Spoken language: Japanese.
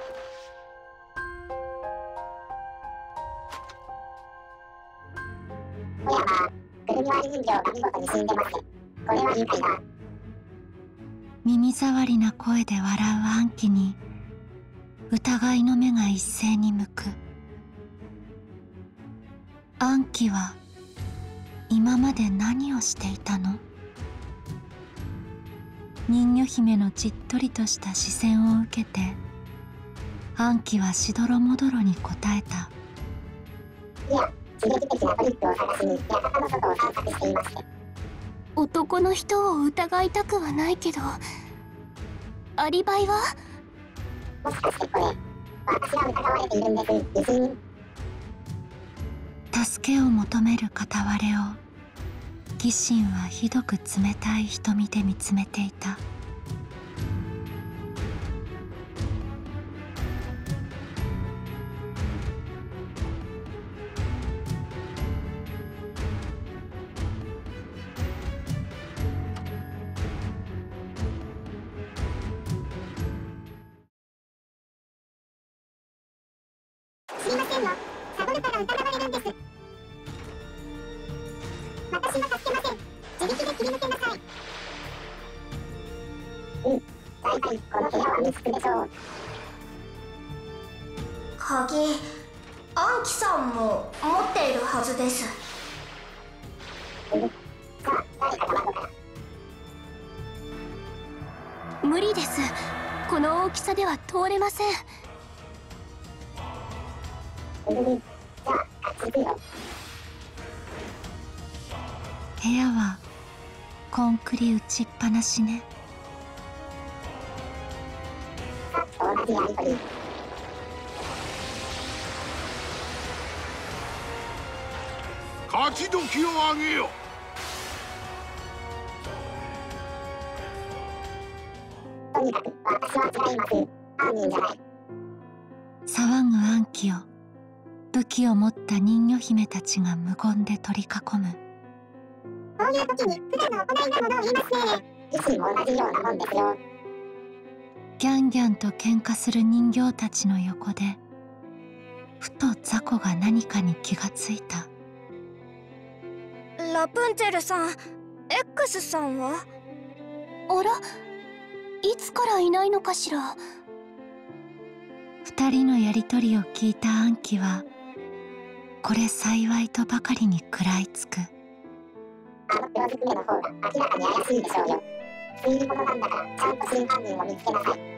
小山、くるみ割り人形が見事に死んでます。これは愉快だ。 耳障りな声で笑う暗記に疑いの目が一斉に向く。暗記は今まで何をしていたの？人魚姫のじっとりとした視線を受けて暗記はしどろもどろに答えた。 いや、刺激的なトリックを探しに館の外を散策していまして。 男の人を疑いたくはないけど、アリバイは？ もしかしてこれ、私が疑われているんです、自信。 助けを求める片割れを義神はひどく冷たい瞳で見つめていた。 すいませんの、サボるから疑われるんです。私は助けません。自力で切り抜けなさい。大体この部屋は密室でしょう。 鍵、アンキさんも持っているはずです。 さあ、誰かが窓から。 無理です。この大きさでは通れません。 じゃあ、あっち行くよ。 部屋はコンクリ打ちっぱなしね。 さっきと同じやりとり。 勝ち時をあげよ。 とにかく私は違います。犯人じゃない。 騒ぐ暗記を武器を持った人魚姫たちが無言で取り囲む。 こういう時に普段の行いなものを言いますね。自身も同じようなもんですよ。 ギャンギャンと喧嘩する人形たちの横でふとザコが何かに気がついた。 ラプンツェルさん、X さんは？ あら、いつからいないのかしら。 二人のやりとりを聞いた暗記はこれ幸いとばかりに食らいつく。 あの黒ずくめの方が明らかに怪しいでしょうよ。推理物なんだからちゃんと真犯人を見つけなさい。